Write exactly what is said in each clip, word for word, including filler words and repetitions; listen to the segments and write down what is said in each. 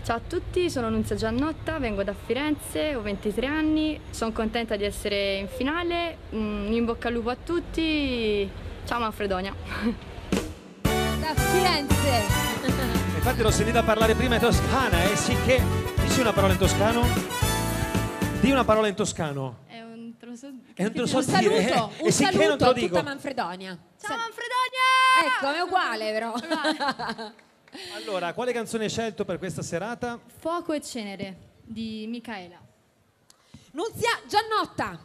Ciao a tutti, sono Nunzia Giannotta, vengo da Firenze, ho ventitré anni, sono contenta di essere in finale, mm, in bocca al lupo a tutti, ciao Manfredonia. Da Firenze! Infatti l'ho sentita parlare prima in toscana, eh sì che... Dici una parola in toscano? Di una parola in toscano. È un troso... È un troso Un saluto, dire, eh? un E sì che non te saluto lo a dico. tutta Manfredonia. Ciao Manfredonia! Ecco, è uguale però. Allora, quale canzone hai scelto per questa serata? Fuoco e cenere di Micaela. Nunzia Giannotta.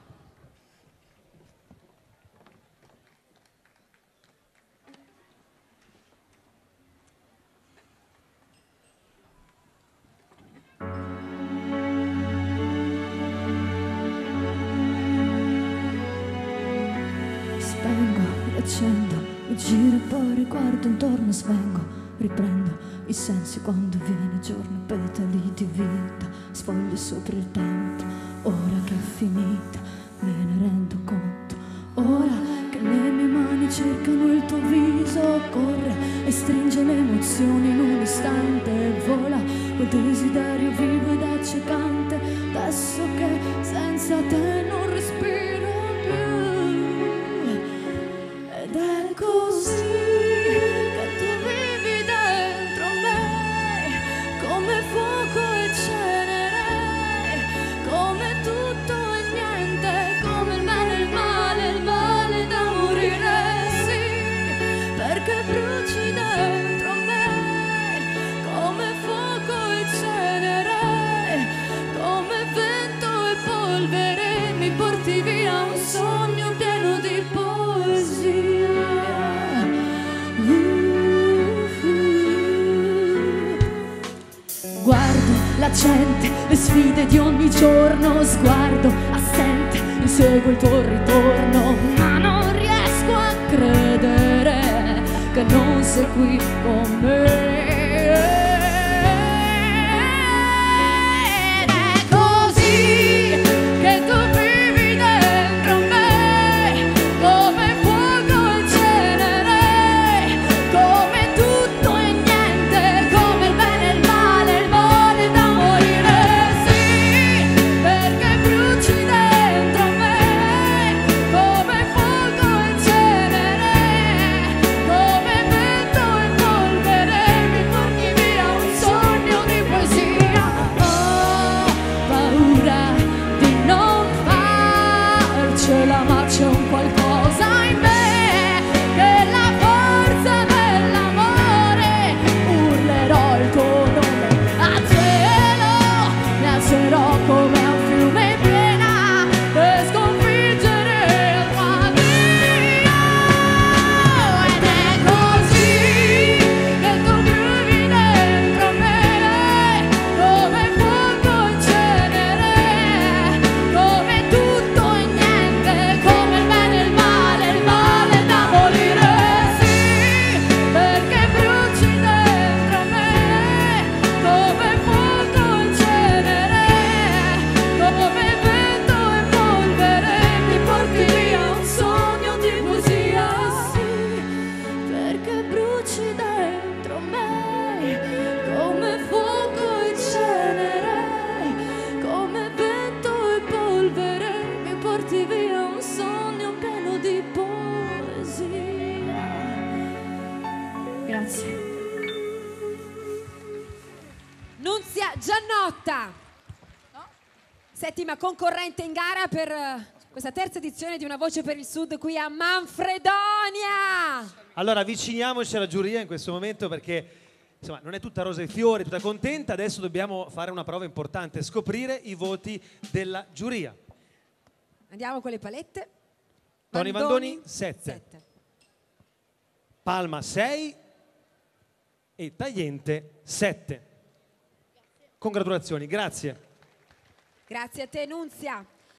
Spengo, accendo, mi giro e poi riguardo intorno, svengo, riprendo i sensi quando viene giorno, petali di vita, sfoglio sopra il tempo, ora che è finita, me ne rendo conto, ora che le mie mani cercano il tuo viso, corre e stringe le emozioni in un istante, vola quel desiderio vivo ed accecante, adesso che senza te non respiro più, ed è così che tu vivi dentro me, come fuoco e cenere, come tutto e niente, come il bene e il male, il male da morire, sì, perché bruci dentro me, come fuoco e cenere, come vento e polvere, mi porti via un sogno pieno di poesia. Guardo la gente, le sfide di ogni giorno, sguardo assente, inseguo il tuo ritorno, ma non riesco a credere che non sei qui con me. Ed è così che tu vivi dentro me, come fuoco e cenere, come tutto e niente, come il bene e il male, il male da morire, sì, perché bruci dentro me, come fuoco e cenere, come vento e polvere, mi porti via un sogno di poesia. Ho paura di non farcela, ma c'è un qualcosa in me che la forza dell'amore, urlerò il tuo nome a cielo, mi alzerò come un fiume in piena per sconfiggere il tuo Dio. Ed è così che tu vivi dentro me, come fuoco e cenere, come tutto e niente, come il bene e il male, il male da morire, sì, perché bruci dentro me, come fuoco e cenere, come vento e polvere, mi porti via un sogno di poesia, sì, perché bruci dentro me, come fuoco e cenere, come vento e polvere, mi porti via un sogno pieno di poesia. Grazie. Nunzia Giannotta. Settima concorrente in gara per eh, questa terza edizione di Una Voce per il Sud qui a Manfredonia. Allora avviciniamoci alla giuria in questo momento perché insomma non è tutta rose e fiori, tutta contenta. Adesso dobbiamo fare una prova importante, scoprire i voti della giuria. Andiamo con le palette. Tony Vandoni sette, Palma sei e Tagliente sette. Congratulazioni, grazie. Grazie a te Nunzia.